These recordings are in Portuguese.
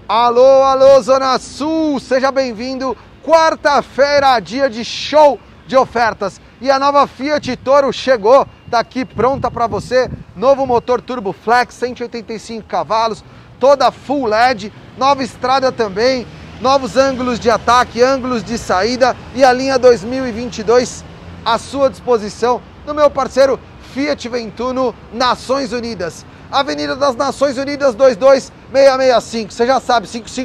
Alô, alô, Zona Sul, seja bem-vindo. Quarta-feira, dia de show de ofertas. E a nova Fiat Toro chegou, tá aqui pronta para você. Novo motor Turbo Flex, 185 cavalos, toda full LED, nova estrada também, novos ângulos de ataque, ângulos de saída e a linha 2022 à sua disposição no meu parceiro Fiat Ventuno Nações Unidas. Avenida das Nações Unidas 22665, você já sabe,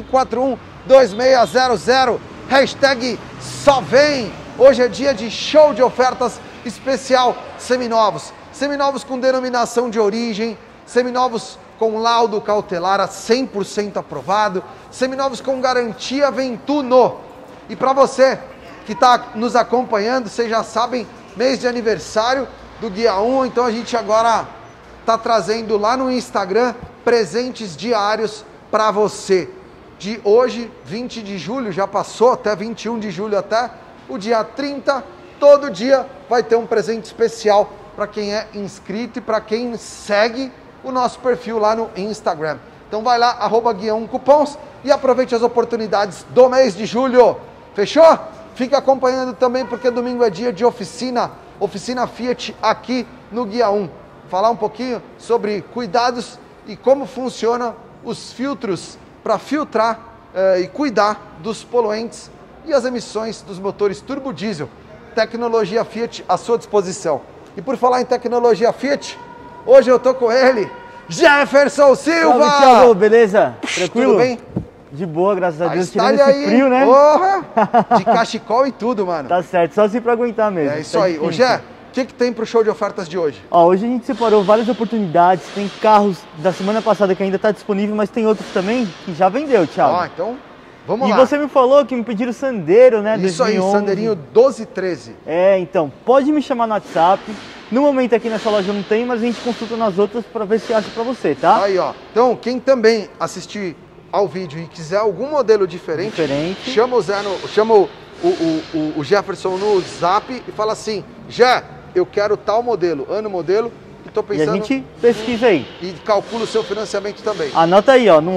5541-2600, hashtag só vem. Hoje é dia de show de ofertas especial seminovos. Seminovos com denominação de origem, seminovos com laudo cautelar a 100% aprovado, seminovos com garantia Ventuno. E para você que está nos acompanhando, vocês já sabem, mês de aniversário do Guia 1, então a gente agora está trazendo lá no Instagram presentes diários para você. De hoje, 20 de julho, já passou, até 21 de julho até o dia 30, todo dia vai ter um presente especial para quem é inscrito e para quem segue o nosso perfil lá no Instagram. Então vai lá, @Guia1Cupons e aproveite as oportunidades do mês de julho. Fechou? Fica acompanhando também porque domingo é dia de oficina Fiat aqui no Guia 1. Falar um pouquinho sobre cuidados e como funciona os filtros para filtrar e cuidar dos poluentes e as emissões dos motores turbo diesel. Tecnologia Fiat à sua disposição. E por falar em tecnologia Fiat, hoje eu tô com ele, Jefferson Silva! Salve, Thiago, beleza? Tranquilo? Tudo bem? De boa, graças a Deus, Está tirando esse aí, frio, né? Porra! De cachecol e tudo, mano. Tá certo, só assim pra aguentar mesmo. É isso tá aí. difícil. Ô, Jé, o que tem pro show de ofertas de hoje? Ó, hoje a gente separou várias oportunidades, tem carros da semana passada que ainda tá disponível, mas tem outros também que já vendeu, Thiago. Ó, então, vamos E lá. você me falou que me pediram Sandero, né? Isso 2011. aí, Sanderinho 1213. É, então, pode me chamar no WhatsApp. No momento aqui nessa loja não tem, mas a gente consulta nas outras pra ver se acha pra você, tá? Aí, ó. Então, quem também assistir ao vídeo e quiser algum modelo diferente. Chama o Zé chama o Jefferson no Zap e fala assim: Jé, eu quero tal modelo, ano modelo, e tô pensando. E a gente pesquisa aí. E calcula o seu financiamento também. Anota aí, ó, no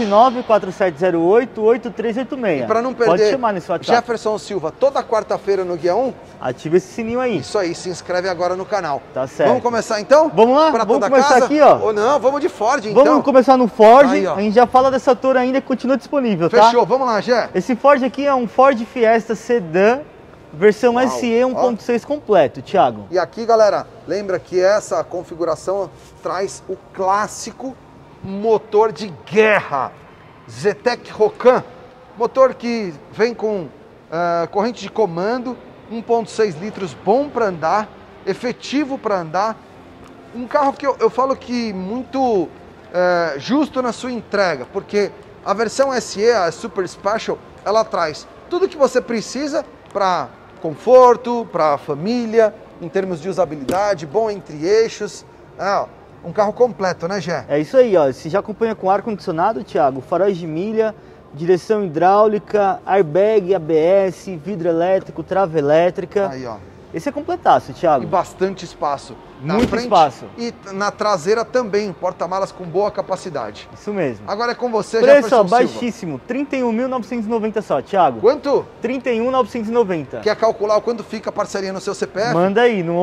11947088386. E para não perder, pode chamar nesse WhatsApp. Jefferson Silva, toda quarta-feira no Guia 1. Ativa esse sininho aí. Isso aí, se inscreve agora no canal. Tá certo. Vamos começar então? Vamos lá? Pra Vamos toda começar casa? aqui, ó. Ou não, vamos de Ford então. Vamos começar no Ford. Aí, ó. A gente já fala dessa Toro ainda que continua disponível, tá? Fechou, vamos lá, Jé. Esse Ford aqui é um Ford Fiesta Sedan, versão Uau. SE 1.6 completo, Thiago. E aqui, galera, lembra que essa configuração traz o clássico motor de guerra Zetec Rocan, motor que vem com corrente de comando, 1.6 litros, bom para andar, efetivo para andar, um carro que eu falo que muito justo na sua entrega, porque a versão SE, a Super Special, ela traz tudo que você precisa para conforto, para família, em termos de usabilidade, bom entre eixos. Um carro completo, né, Gé? É isso aí, ó. Você já acompanha com ar-condicionado, Thiago, faróis de milha, direção hidráulica, airbag, ABS, vidro elétrico, trava elétrica. Aí, ó. Esse é completaço, Thiago. E bastante espaço. Na Muito frente espaço. E na traseira também, porta-malas com boa capacidade. Isso mesmo. Agora é com você, Preço, ó, Jefferson Silva. baixíssimo, 31.990 só, Thiago. Quanto? 31.990. Quer calcular quanto fica a parceria no seu CPF? Manda aí, no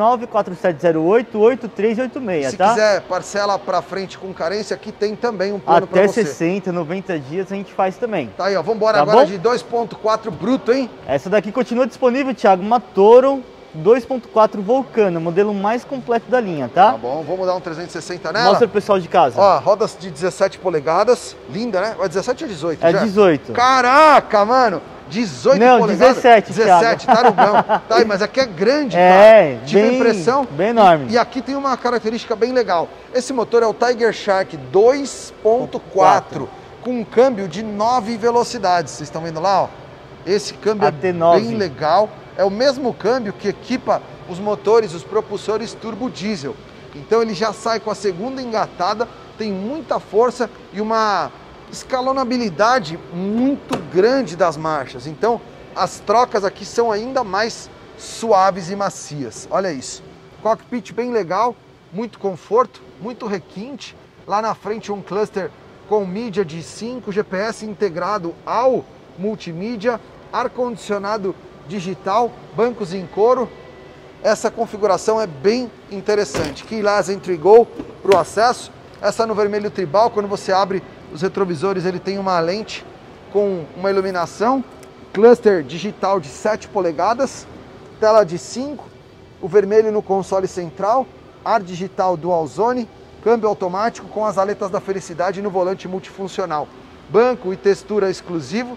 11947088386, Se tá? quiser parcela pra frente com carência, aqui tem também um plano Até pra você. 60, 90 dias a gente faz também. Tá aí, ó. Vambora Tá agora bom? de 2.4 bruto, hein? Essa daqui continua disponível, Thiago, uma Toro 2.4 Vulcana, modelo mais completo da linha, tá? Tá bom, vamos dar um 360 nela? Mostra pro pessoal de casa. Ó, rodas de 17 polegadas, linda, né? É 17 ou 18? É já? 18. Caraca, mano! 18 Não, polegadas? 17, 17, Thiago. tarugão. Tá aí, mas aqui é grande, É, cara. Tive a bem- impressão. bem enorme. E aqui tem uma característica bem legal. Esse motor é o Tiger Shark 2.4, com um câmbio de 9 velocidades. Vocês estão vendo lá, ó? Esse câmbio AT9. é bem legal. É o mesmo câmbio que equipa os motores, os propulsores turbo diesel. Então ele já sai com a segunda engatada, tem muita força e uma escalonabilidade muito grande das marchas. Então as trocas aqui são ainda mais suaves e macias. Olha isso. Cockpit bem legal, muito conforto, muito requinte. Lá na frente um cluster com mídia de 5, GPS integrado ao multimídia, ar-condicionado digital, bancos em couro. Essa configuração é bem interessante. Keyless Entry Go para o acesso. Essa no vermelho tribal, quando você abre os retrovisores, ele tem uma lente com uma iluminação. Cluster digital de 7 polegadas, tela de 5, o vermelho no console central, ar digital Dual Zone, câmbio automático com as aletas da felicidade no volante multifuncional. Banco e textura exclusivo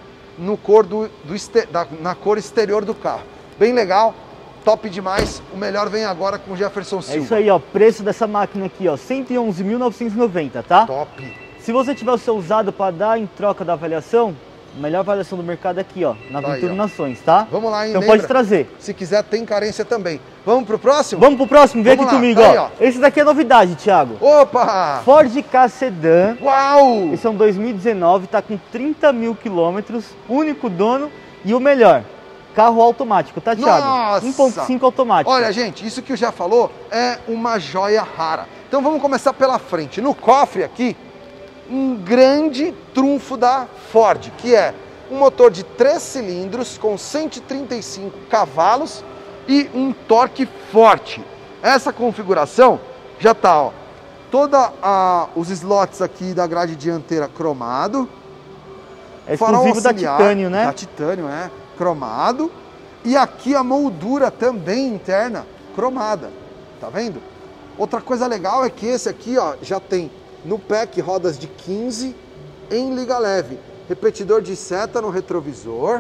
na cor exterior do carro. Bem legal, top demais. O melhor vem agora com o Jefferson Silva. É isso aí, ó. Preço dessa máquina aqui, ó, 111.990, tá? Top. Se você tiver o seu usado para dar em troca da avaliação, a melhor avaliação do mercado aqui, ó, na Venturo Nações, tá? Vamos lá, hein? Então Lembra, pode trazer. Se quiser, tem carência também. Vamos pro próximo? Vamos pro próximo, vem aqui lá, comigo, tá aí, ó. Esse daqui é novidade, Thiago. Opa! Ford Ka Sedan. Uau! Esse é um 2019, tá com 30 mil quilômetros, único dono e o melhor, carro automático, tá, Thiago? Nossa! 1.5 automático. Olha, gente, isso que eu já falou é uma joia rara. Então vamos começar pela frente. No cofre aqui, um grande trunfo da Ford, que é um motor de 3 cilindros com 135 cavalos e um torque forte. Essa configuração já tá, ó, os slots aqui da grade dianteira cromado. É exclusivo da Titânio, né? Da Titânio, cromado. E aqui a moldura também interna cromada, tá vendo? Outra coisa legal é que esse aqui, ó, já tem no pack rodas de 15 em liga leve. Repetidor de seta no retrovisor.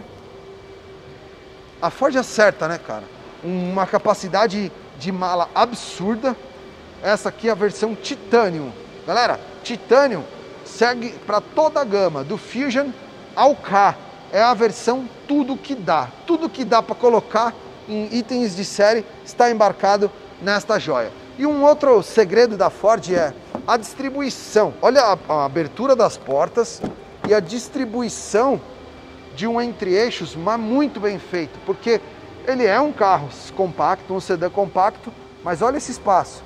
A Ford acerta, né, cara? Uma capacidade de mala absurda. Essa aqui é a versão Titanium. Galera, Titanium segue para toda a gama, do Fusion ao K. É a versão tudo que dá. Tudo que dá para colocar em itens de série está embarcado nesta joia. E um outro segredo da Ford é a distribuição. Olha a abertura das portas e a distribuição de um entre-eixos, mas muito bem feito, porque ele é um carro compacto, um sedã compacto, mas olha esse espaço.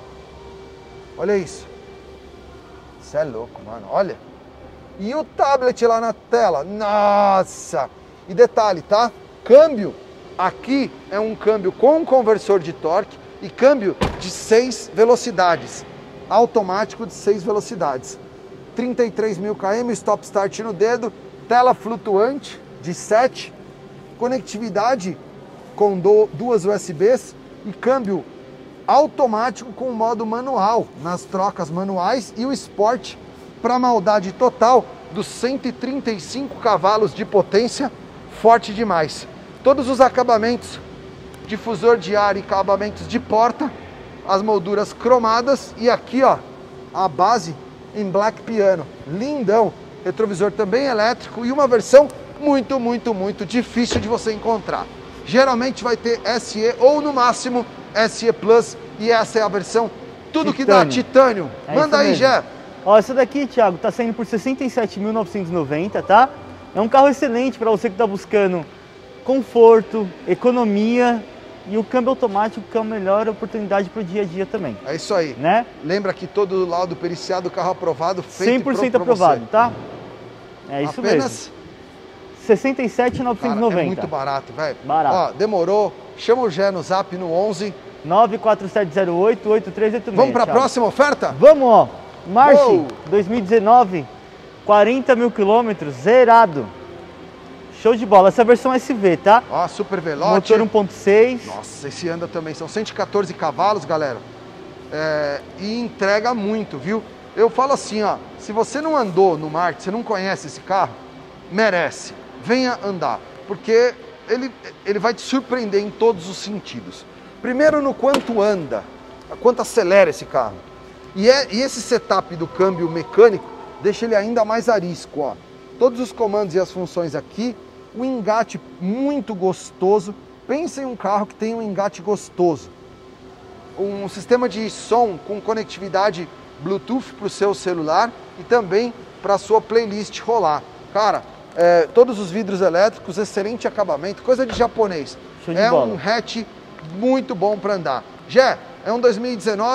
Olha isso. Isso é louco, mano. Olha. E o tablet lá na tela. Nossa! E detalhe, tá? Câmbio. Aqui é um câmbio com conversor de torque e câmbio de 6 velocidades. Automático de 6 velocidades. 33 mil km, stop start no dedo, tela flutuante de 7, conectividade com duas USBs e câmbio automático com modo manual nas trocas manuais e o Sport para maldade total dos 135 cavalos de potência, forte demais. Todos os acabamentos, difusor de ar e acabamentos de porta, as molduras cromadas e aqui, ó, a base em black piano, lindão, retrovisor também elétrico e uma versão muito difícil de você encontrar. Geralmente vai ter SE ou no máximo SE Plus e essa é a versão tudo que dá Titânio. Manda aí, Jé. Ó, essa daqui, Thiago, tá saindo por 67.990, tá? É um carro excelente para você que tá buscando conforto, economia e o câmbio automático, que é a melhor oportunidade para o dia a dia também. É isso aí. Né? Lembra que todo laudo periciado, carro aprovado, feito 100% aprovado, tá? É isso apenas mesmo. 67.990. É muito barato, velho. Barato. Ó, demorou. Chama o Gé no zap no 11 94708-8386. Vamos para a próxima oferta? Vamos, ó. March 2019, 40 mil quilômetros, zerado. Show de bola. Essa versão SV, tá? Ó, super velote. Motor 1.6. Nossa, esse anda também. São 114 cavalos, galera. E entrega muito, viu? Eu falo assim, ó. Se você não andou no March, você não conhece esse carro, merece. Venha andar. Porque ele vai te surpreender em todos os sentidos. Primeiro no quanto anda, quanto acelera esse carro. E esse setup do câmbio mecânico deixa ele ainda mais arisco, ó. Todos os comandos e as funções aqui, o engate muito gostoso. Pensa em um carro que tem um engate gostoso. Um sistema de som com conectividade Bluetooth para o seu celular e também para a sua playlist rolar. Cara, todos os vidros elétricos, excelente acabamento, coisa de japonês. Show de bola. Um hatch muito bom para andar. Jé, é um 2019,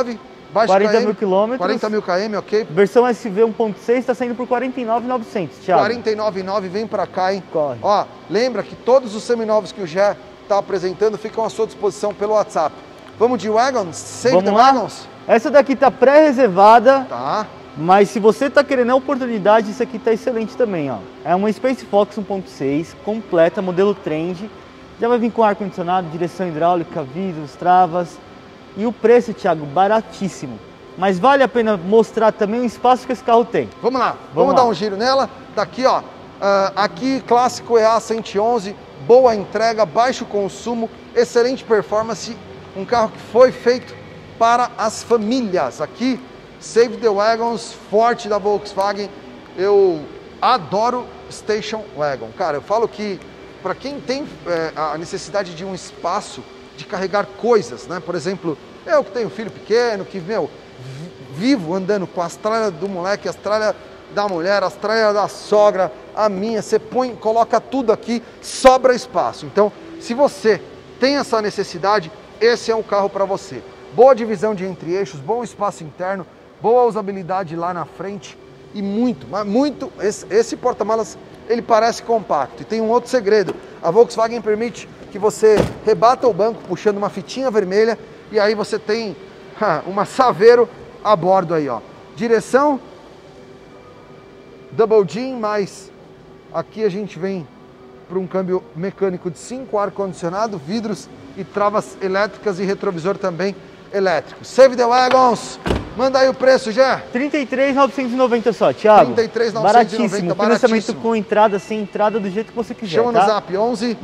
Baixo 40 km, mil quilômetros. 40 mil km, ok? Versão SV 1.6 está saindo por 49.900, Thiago. 49,9, vem pra cá, hein? Corre. Ó, lembra que todos os seminovos que o Gé tá apresentando ficam à sua disposição pelo WhatsApp. Vamos de Wagons? Save the Wagons? Essa daqui tá pré-reservada. Tá. Mas se você tá querendo a oportunidade, isso aqui tá excelente também, ó. É uma Space Fox 1.6, completa, modelo Trend. Já vai vir com ar-condicionado, direção hidráulica, vidros, travas. E o preço, Thiago, baratíssimo. Mas vale a pena mostrar também o espaço que esse carro tem. Vamos lá, vamos dar um giro nela. Daqui, ó, aqui clássico EA 111, boa entrega, baixo consumo, excelente performance. Um carro que foi feito para as famílias. Aqui, Save the Wagons, forte da Volkswagen. Eu adoro Station Wagon. Cara, eu falo que para quem tem a necessidade de um espaço de carregar coisas, né? Por exemplo, eu que tenho filho pequeno, que, vivo andando com as tralhas do moleque, as tralhas da mulher, as tralhas da sogra, a minha, você coloca tudo aqui, sobra espaço. Então, se você tem essa necessidade, esse é um carro para você. Boa divisão de entre-eixos, bom espaço interno, boa usabilidade lá na frente e esse porta-malas, ele parece compacto. E tem um outro segredo, a Volkswagen permite que você rebata o banco puxando uma fitinha vermelha e aí você tem uma Saveiro a bordo aí, ó. Direção Double Jean, mas aqui a gente vem para um câmbio mecânico de 5, ar-condicionado, vidros e travas elétricas e retrovisor também elétrico. Save the Wagons! Manda aí o preço, Gé. 33.990 só, Thiago. 33.990, baratíssimo. Financiamento com entrada, sem entrada, do jeito que você quiser. Chama no zap, 11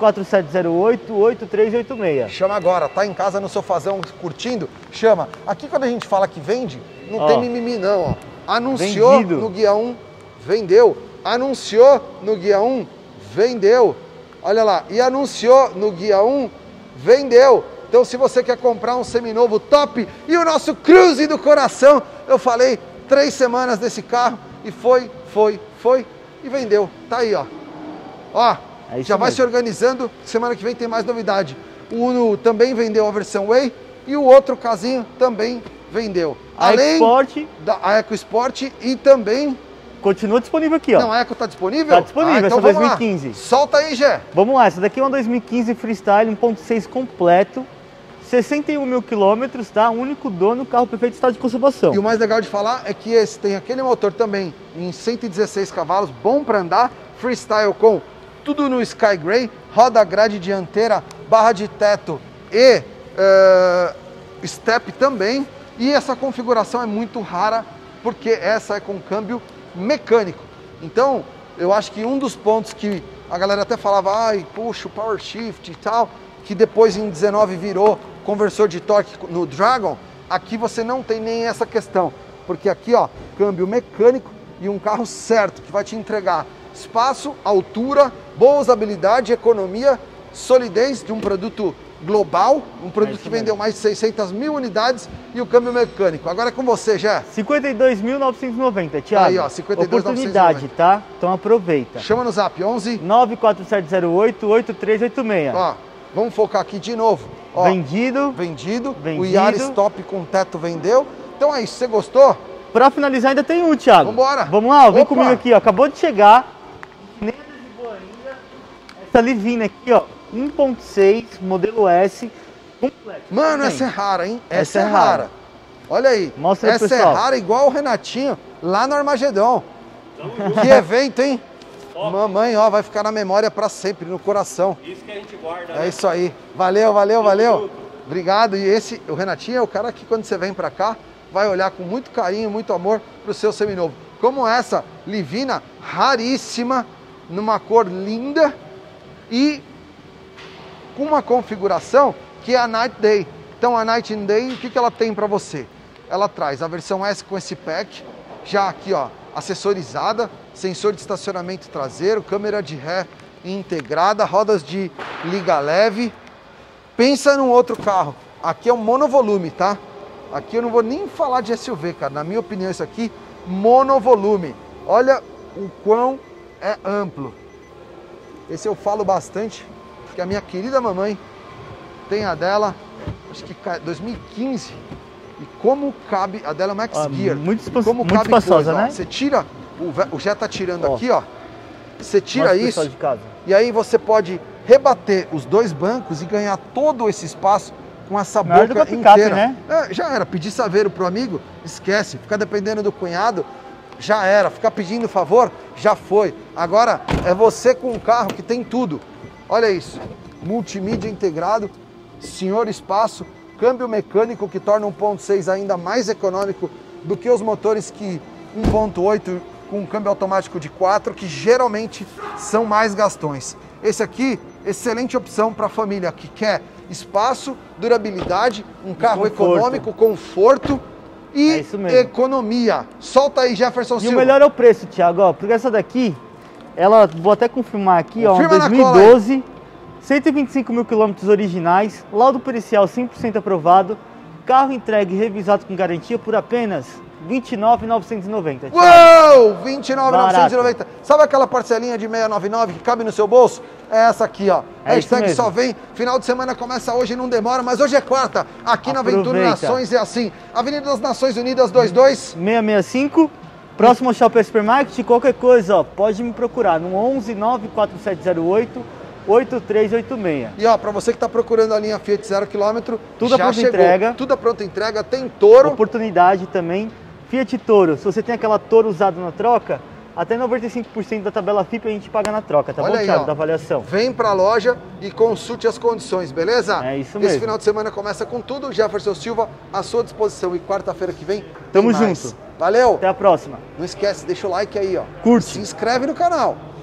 94708-8386. Chama agora, tá em casa no sofazão curtindo? Chama. Aqui quando a gente fala que vende, não tem mimimi não, ó. Anunciou vendido no Guia 1, vendeu. Anunciou no Guia 1, vendeu. Olha lá, e anunciou no Guia 1, vendeu. Então, se você quer comprar um seminovo top e o nosso Cruze do coração, eu falei 3 semanas desse carro e foi e vendeu. Tá aí, ó. Ó, já vai se organizando, semana que vem tem mais novidade. O Uno também vendeu a versão Way e o outro casinho também vendeu. Além da EcoSport e também... Continua disponível aqui, ó. Não, a Eco tá disponível? Tá disponível, então essa 2015. Lá. Solta aí, Gé. Vamos lá, essa daqui é uma 2015 Freestyle 1.6 completo, 61 mil quilômetros, tá? Único dono, carro perfeito estado de conservação. E o mais legal de falar é que esse tem aquele motor também em 116 cavalos, bom para andar, Freestyle com tudo no Sky Grey, roda grade dianteira, barra de teto e step também. E essa configuração é muito rara, porque essa é com câmbio mecânico. Então, eu acho que um dos pontos que a galera até falava, ai, puxa, o Power Shift e tal, que depois em 19 virou conversor de torque no Dragon, aqui você não tem nem essa questão, porque aqui, ó, câmbio mecânico e um carro certo, que vai te entregar espaço, altura, boa usabilidade, economia, solidez de um produto global, um produto que vendeu mais de 600 mil unidades e o câmbio mecânico. Agora é com você, Gé. 52.990, Thiago. Aí, ó, 52.990. Oportunidade, tá? Então aproveita. Chama no zap, 11 94708-8386. Ó, vamos focar aqui de novo. Ó, vendido. O Yaris top com teto vendeu. Então é isso, você gostou? Pra finalizar ainda tem um, Thiago. Vambora. Vamos lá, vem comigo aqui, ó. Acabou de chegar. Nem de boa ainda. Essa Livina aqui, ó. 1.6, modelo S, completo. Mano, essa é rara, hein? Essa é rara. Olha aí. Mostra aí, essa pessoal. É rara igual o Renatinho, lá no Armagedon. Que evento, hein? Mamãe, ó, vai ficar na memória pra sempre, no coração. Isso que a gente guarda. É isso aí. Valeu, valeu, valeu. Obrigado. E o Renatinho é o cara que quando você vem pra cá, vai olhar com muito carinho, muito amor pro seu seminovo. Como essa Livina, raríssima, numa cor linda e com uma configuração que é a Night Day. Então a Night Day, o que ela tem para você? Ela traz a versão S com esse pack, já aqui ó, assessorizada, sensor de estacionamento traseiro, câmera de ré integrada, rodas de liga leve. Pensa num outro carro, aqui é um monovolume, tá? Aqui eu não vou nem falar de SUV, cara, na minha opinião isso aqui, monovolume. Olha o quão é amplo. Esse eu falo bastante, que a minha querida mamãe tem a dela, acho que 2015, e como cabe, a dela é Max Gear, muito como muito cabe espaçosa, coisa, ó. né? Você tira, o Jé tá tirando Ó. aqui, ó. Você tira Mostra pro isso pessoal de casa. e aí você pode rebater os dois bancos e ganhar todo esse espaço com essa Maior do boca que a picape, inteira. né? É, já era, pedir saveiro pro amigo, esquece. Ficar dependendo do cunhado, já era. Ficar pedindo favor, já foi. Agora é você com um carro que tem tudo. Olha isso, multimídia integrado, senhor espaço, câmbio mecânico que torna 1.6 ainda mais econômico do que os motores que 1.8 com um câmbio automático de 4, que geralmente são mais gastões. Esse aqui, excelente opção para a família que quer espaço, durabilidade, um carro conforto. Econômico, conforto e É isso mesmo. economia. Solta aí, Jefferson E Silva. o melhor é o preço, Thiago, ó, porque essa daqui, ela, vou até confirmar aqui, Confirma ó, na 2012, 125 mil quilômetros originais, laudo pericial 100% aprovado, carro entregue e revisado com garantia por apenas R$ 29.990. Uou! 29.990. Sabe aquela parcelinha de 699 que cabe no seu bolso? É essa aqui, ó. É Hashtag isso mesmo. só vem. Final de semana começa hoje, não demora, mas hoje é quarta. Aqui na Aventura Aproveita. Nações é assim. Avenida das Nações Unidas 22. 665, próximo ao Shopping Supermarket, qualquer coisa, ó, pode me procurar no 11 94708 8386. E ó, pra você que tá procurando a linha Fiat 0 km, Tudo a já pronta chegou. entrega. Tudo a pronta entrega. Tem Toro. Oportunidade também. Fiat Toro, se você tem aquela Toro usada na troca, até 95% da tabela FIP a gente paga na troca, tá Olha bom, aí, Thiago, ó. da avaliação. Vem pra loja e consulte as condições, beleza? É isso Esse mesmo. final de semana começa com tudo. Jefferson Silva à sua disposição. E quarta-feira que vem, Tamo tem mais. junto. Valeu! Até a próxima. Não esquece, deixa o like aí, ó. Curte. Se inscreve no canal.